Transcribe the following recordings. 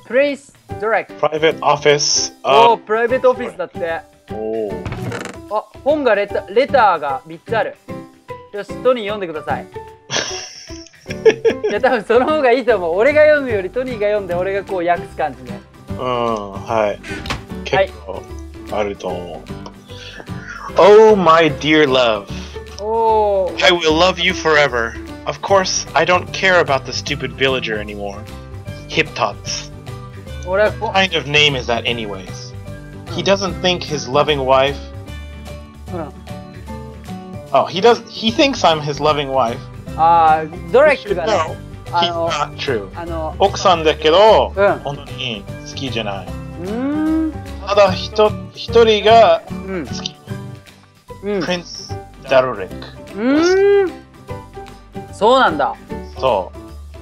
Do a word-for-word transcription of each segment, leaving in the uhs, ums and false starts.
Place Direct。 Private Office。 おお、プライベートオフィスだって。 おお。 あ、本がレタレターがみっつある。よし、トニー読んでください。いや、多分その方がいいと思う。俺が読むよりトニーが読んで俺がこう訳す感じね。 うん、はい。結構あると思う。Oh, my dear love. Oh. I will love you forever. Of course, I don't care about the stupid villager anymore. Hiptots. What kind of name is that anyways? He doesn't think his loving wife... Oh, he does. He thinks I'm his loving wife. ああ、ドレックがね。 He's not true. あの、 奥さんだけど、本当に好きじゃない。ただ一人が好き。Prince Darurik。 うん。そうなんだ。 そう。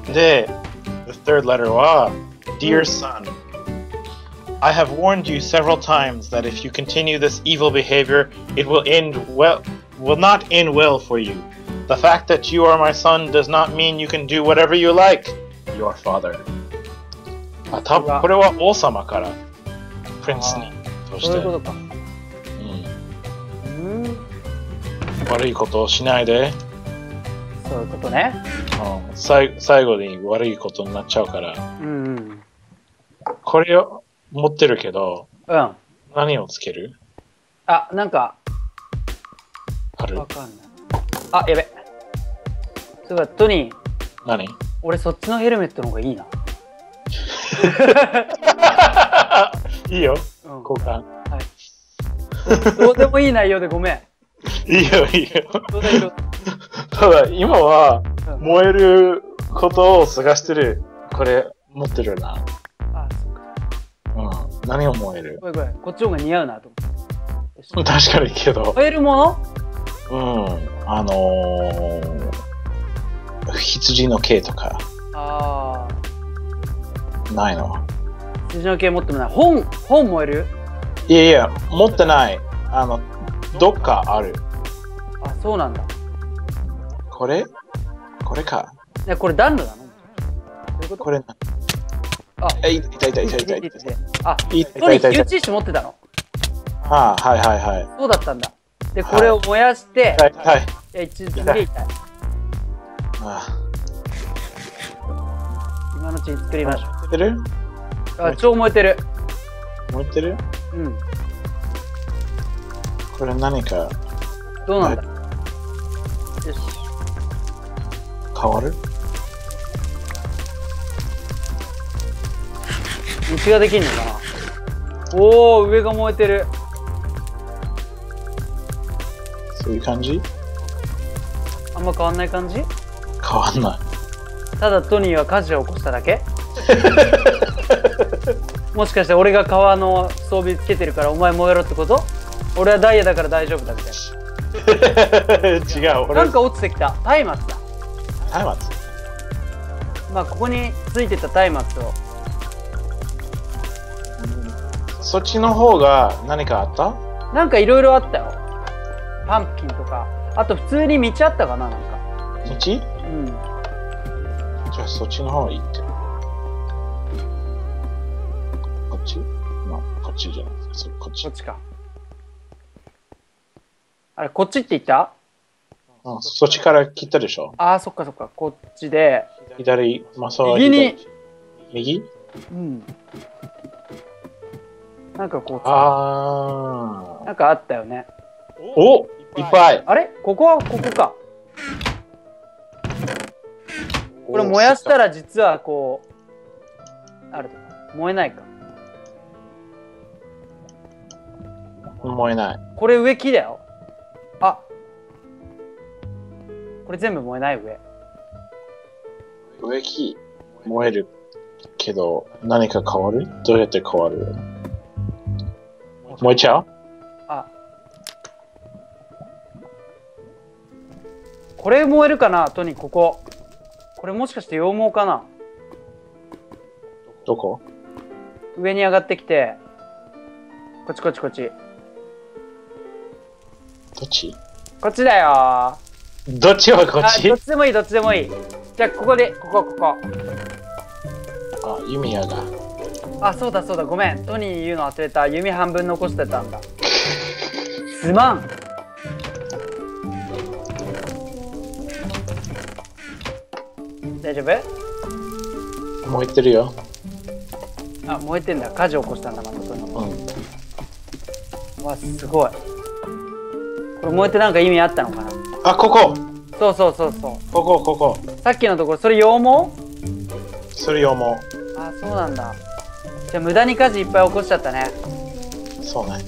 で、the third letter は Dear son, I have warned you several times that if you continue this evil behavior, it will end well, will not end well for you. The fact that you are my son does not mean you can do whatever you like, your father. あ、多分これは王様からプリンスにとして。 そういうことか。 うん。悪いことをしないで。 そういうことね。 うん、最最後に悪いことになっちゃうから。 うんうん。 これを持ってるけど、 うん。 何をつける？ あ、なんかある？ わかんない。あ、やべ。そういえばトニー。 何？ 俺そっちのヘルメットの方がいいな。 いいよ。うん、交換。はい。 どうでもいい内容でごめん。 いいよいいよ。ただ今は燃えることを探してる。これ持ってるな。 あ、そっか。うん。何を燃える？ ごめんごめん。こっちの方が似合うなと思って。 確かにけど。 燃えるもの？ うん。あのー、羊の毛とか。 ああ。 ないの？ 羊の毛持ってもない。本、本燃える？ いやいや、持ってない。あの、どっかある。 あ、そうなんだ。 これ？これか。 ね、これ暖炉なの？ これな。 あ、 いたいたいたいたいた。 あ、トニー、火打ち石持ってたの？ ああ、はいはいはい。 そうだったんだ。で、これを燃やして、 はい、はい。いや、一すげえ痛い。 ああ。 今のうちに作りましょう。 燃えてる？ あ、超燃えてる。 燃えてる？ うん。 これ何か。 どうなんだ？よし。 変わる？ 道ができんのかな？おお、上が燃えてる。 そういう感じ？ あんま変わんない感じ？ 変わんない。 ただトニーは火事を起こしただけ？もしかして俺が川の装備つけてるからお前燃えろってこと？俺はダイヤだから大丈夫だみたいな。違う。 なんか落ちてきた。松明だ。 松明。まあここについてた松明を。 そっちの方が何かあった？ なんかいろいろあったよ。パンプキンとか。あと普通に道あったかな、なんか。 道？うん。じゃあそっちの方がいいって。こっち？まあ、こっちじゃなくて、それこっち。 こっちか。あれ、こっちって言った？ あ、そっちから切ったでしょ？ ああ、そっかそっか。こっちで。 左、まあ、そう右に。 右？ うん。なんかこう。 ああ。 なんかあったよね。 お、いっぱい。 あれ？ここはここか。これ燃やしたら実はこうあるとか。燃えないか。 燃えない。 これ上木だよ。あ。これ全部燃えない上。 上木燃えるけど何か変わる？どうやって変わる？燃えちゃう？ あ。これ燃えるかな？トニー、ここ。これもしかして羊毛かな？ どこ？ 上に上がってきて。こっちこっちこっち。 どっち？ こっちだよ。 どっちはこっち？ どっちでもいい、どっちでもいい。じゃあここで、ここ、ここ。 あ、弓矢が。 あ、そうだそうだ、ごめん。トニー言うの忘れた。弓半分残してたんだ。すまん。大丈夫？ 燃えてるよ。 あ、燃えてんだ。火事起こしたんだ、またトニー。 うん。 わ、すごい。これ燃えてなんか意味あったのかな？ あ、ここ。 そうそうそうそう。 ここ、ここ。 さっきのところ、それ羊毛？ それよもあ、そうなんだ。じゃあ無駄に火事いっぱい起こしちゃったね。 そうね。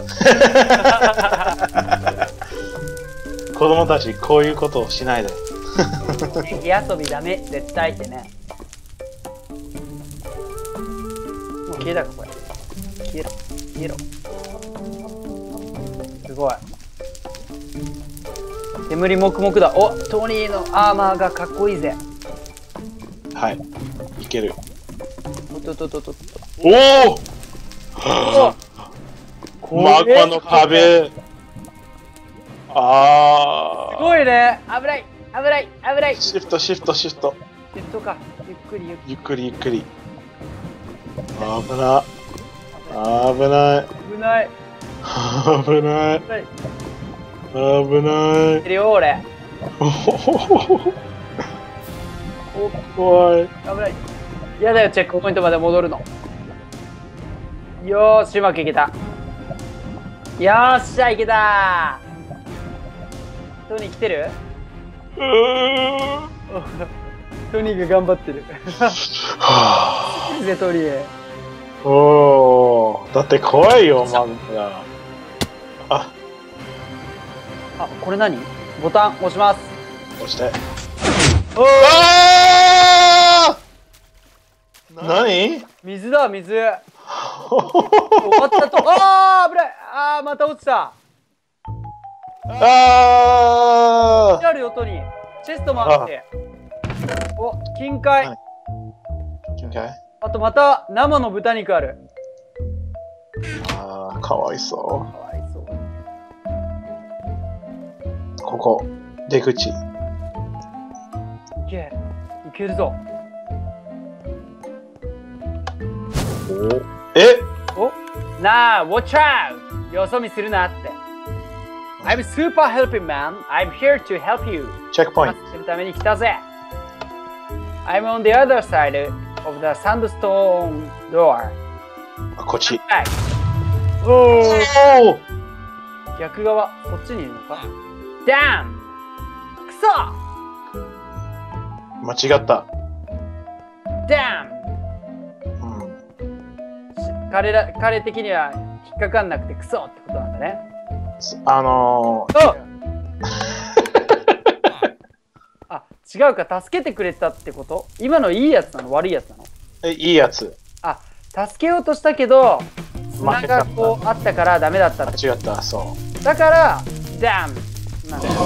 子供たちこういうことをしないで。 火遊びダメ、絶対ってね。もう消えたか、これ。消えろ、消えろ。すごい。煙もくもくだ。お、トニーのアーマーがかっこいいぜ。 はい。いける。 おっとっとっとっとっと。 おお。 おマグマの壁。ああ。 すごいね。危ない、危ない、危ない。 シフト、シフト、シフト。 シフトか。ゆっくりゆっくり。 ゆっくり、ゆっくり。危な。危ない。 危ない。 危ない。 危ない。 危ない。 てるよ、俺。お、 怖い。 危ない。やだよ、チェックポイントまで戻るの。よーし、うまくいけた。よーっしゃ、いけたー。トニー来てる？ うートニーが頑張ってる。 はぜ、トニー。 あ、おー、だって怖いよ、マグマ。あ、 あ、これ何？ボタン押します。 押して。 おー！ あー！何？ 水だ、水。終わったと。あー、危ない。あー、また落ちた。 あー！ あるよ、トニー。チェストもあって。お、金塊。 金塊？ あとまた生の豚肉ある。 あー、かわいそかわいそう。 う。ここ、出口。 いけ、いけるぞ。 え？ お、なあ、watch out! よそ見するなって。I'm super helping man. I'm here to help you. チェックポイント。 助けるために来たぜ。I'm on the other side of the sandstone door. あ、こっち。 おおお。 逆側、こっちにいるのか。Damn! くそ！ 間違った。 Damn! うん。 彼ら、彼的には引っかかんなくてクソってことなんだね。 あのー、 あ、違うか、助けてくれたってこと？今のいいやつなの？悪いやつなの？ え、いいやつ。 あ、助けようとしたけど砂が負けちゃったこうあったからダメだったって間違った、そだから、ダムなんか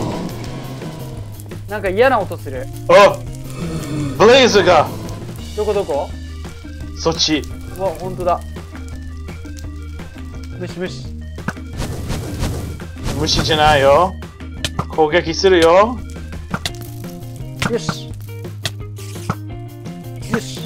なんか嫌な音する。 う。あ、ブレイズがどこどこ？ そっち。 うわ、ほんとだ。ムシムシ。 虫じゃないよ。攻撃するよ。 よし。よし。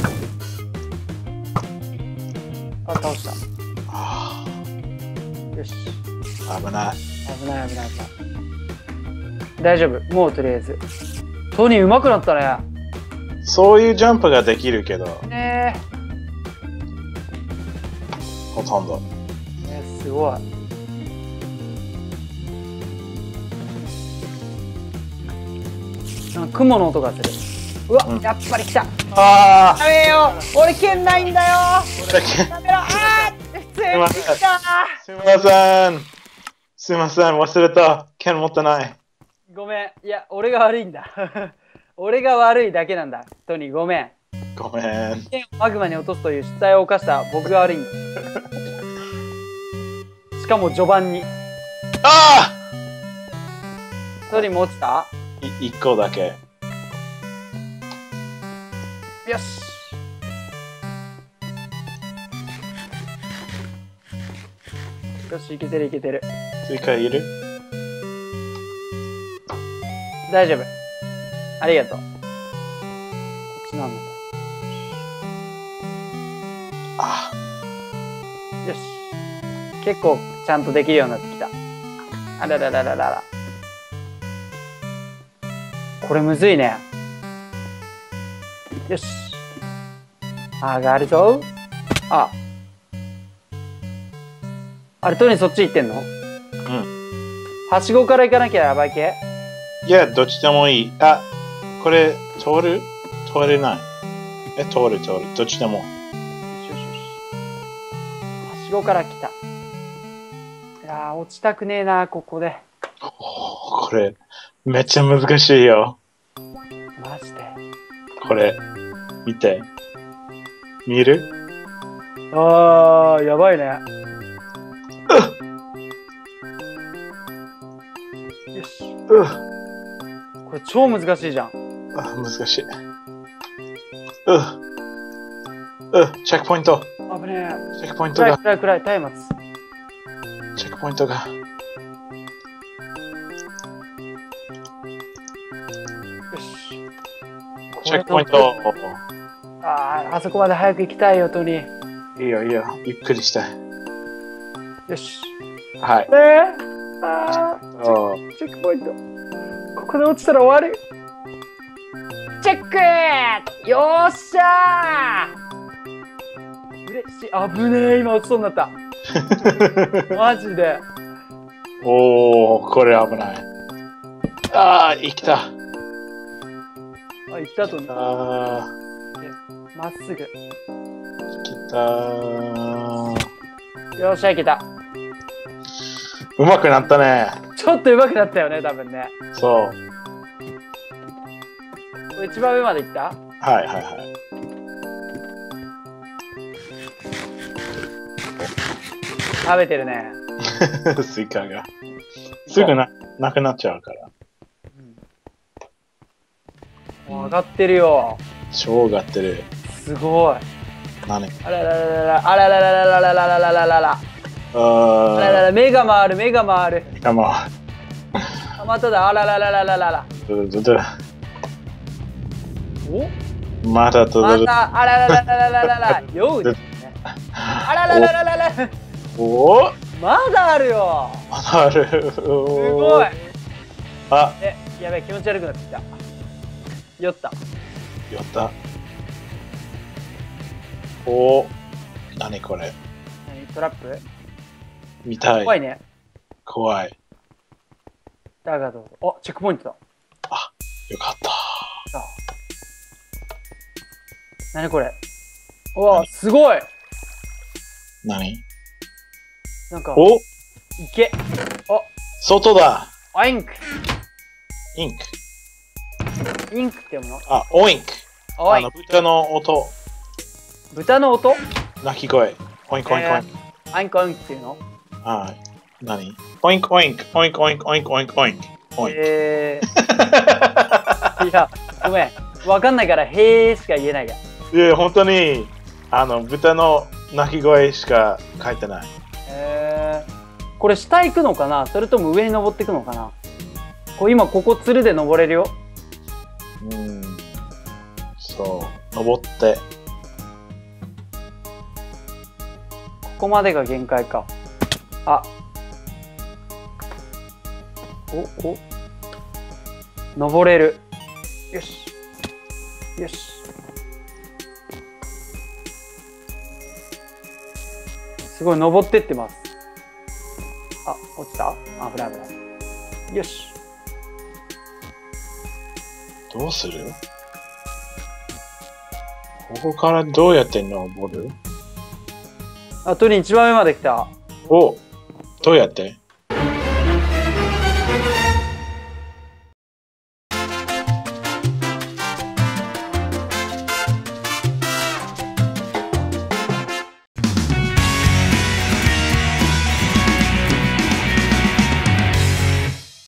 あ、倒した。 はよし。 あ、危ない。 危ない危ない危ない。大丈夫。もうとりあえず。トニー上手くなったね。 そういうジャンプができるけど、 ねほとんど。 え。ね、すごい。なんか雲の音がする。うわ、 うんやっぱり来た。 あダメよ。俺剣ないんだよ。 あ。 ダメだ。あー、普通に来た。 すみません。すみません。忘れた。剣持ってない。 ごめん。いや、俺が悪いんだ。俺が悪いだけなんだ。トニー、ごめん。 ごめん。 剣をマグマに落とすという失態を犯した僕が悪いんだ。しかも序盤に。 あトニーも落ちた？ あい一個だけ。 よし。よし、いけてるいけてる。 追加いる？ 大丈夫。ありがとう。こっちなんだ。 よし。結構ちゃんとできるようになってきた。あらららららら。これむずいね。よし。上がるぞ。あ。あれ、トニーそっち行ってんの？ うん。 はしごから行かなきゃやばい系？ いや、どっちでもいい。あ、これ、通る？通れない。え、通る、通る。どっちでも。 よしよしよし。はしごから来た。いやー、落ちたくねえな、ここで。 これ、めっちゃ難しいよ。 マジで。 これ、見て。見える？ あー、やばいね。よし。 うっこれ超難しいじゃん。 あ、難しい。うっうっチェックポイント。 危ねチェックポインえ。 トが。 暗い暗い暗い、松明。 チェックポイントが。 よし。 チェックポイント。 ああ、あそこまで早く行きたいよ、トニー。 いいよ、いいよ。ゆっくりして。 よし。 はい。 えー、あーおチェックポイント。ここで落ちたら終わる。チェックよーっしゃー嬉しい。危ねえ、今落ちそうになった。マジで。 おー、これ危ない。あー、生きた。 あ、行ったとね。 あまっすぐ。 ー、来たー。 よっしゃ、いけた。 うまくなったね。 ちょっと上手くなったよね、多分ね。 そう。 これ一番上まで行った？ はいはいはい。 食べてるね。 スイカが。すぐな、なくなっちゃうから。 もう上がってるよ。 超上がってる。 すごい。 何？ あららららら、あらららららららららららら。 ああららら、目が回る、目が回る。 ー、もあ、まただ、あららららららら。 う、ずずお？ まだとずまた、あらららららららら。ようですね。あらららららら。 おー、 まだあるよ。 まだある。すすごい。 あ、 え、やべえ、気持ち悪くなってきた。酔った。 やった。おー、何これ？ 何トラップ？ 見たい。 怖いね。 怖い。 だがどうぞ。あ、チェックポイントだ。 あ、よかった。 さあ。何これ？うわ、すごい。 何？ なんか、 お、 いけ。あ、 外だ。 あ、インク。 インク。 インクって読むの？ あ、オインク。 おいあの、豚の音。 豚の音？ 鳴き声。オインクオインクオインク。 アインクアインクっていうの？ はい。何？オインクオインクオインクオインクオインクオインクオインクオインク。 えー、いや、ごめん。わかんないから、へーしか言えないや。 いや、本当に、あの、豚の鳴き声しか書いてない。 えー、これ下行くのかな？それとも上に登っていくのかな？こう今ここつるで登れるよ。 うん。そう。登って。 ここまでが限界か。あ。お、お。登れる。よし。よし。すごい登ってってます。あ、落ちた？あ、危ない危ない。よし。 どうする？ここからどうやって登る？ あ、トニー一番上まで来た。 お、どうやって？